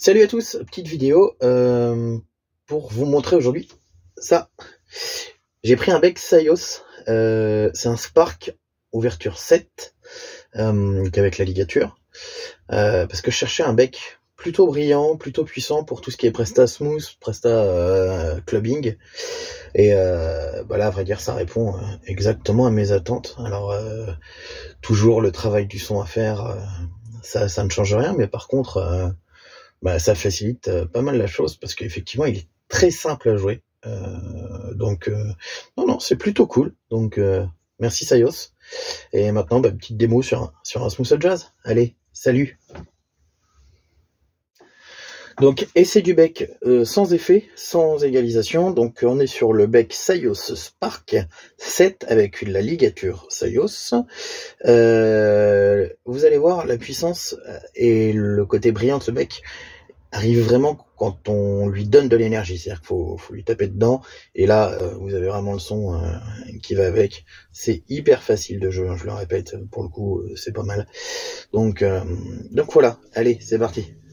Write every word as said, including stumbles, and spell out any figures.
Salut à tous, petite vidéo euh, pour vous montrer aujourd'hui ça. J'ai pris un bec Sayos, euh, c'est un Spark ouverture sept euh, avec la ligature, euh, parce que je cherchais un bec plutôt brillant, plutôt puissant pour tout ce qui est Presta Smooth, Presta euh, Clubbing, et euh, bah là à vrai dire ça répond exactement à mes attentes. Alors euh, toujours le travail du son à faire, euh, ça, ça ne change rien, mais par contre euh, bah, ça facilite euh, pas mal la chose parce qu'effectivement il est très simple à jouer. Euh, donc euh, non non c'est plutôt cool. Donc euh, merci Sayos. Et maintenant bah, petite démo sur sur un smooth jazz. Allez, salut. Donc essai du bec euh, sans effet, sans égalisation. Donc on est sur le bec Sayos Spark sept avec la ligature Sayos. Euh, vous allez voir la puissance et le côté brillant de ce bec arrive vraiment quand on lui donne de l'énergie, c'est-à-dire qu'il faut, faut lui taper dedans, et là euh, vous avez vraiment le son euh, qui va avec. C'est hyper facile de jouer, hein, je le répète, pour le coup euh, c'est pas mal. Donc, euh, donc voilà, allez c'est parti.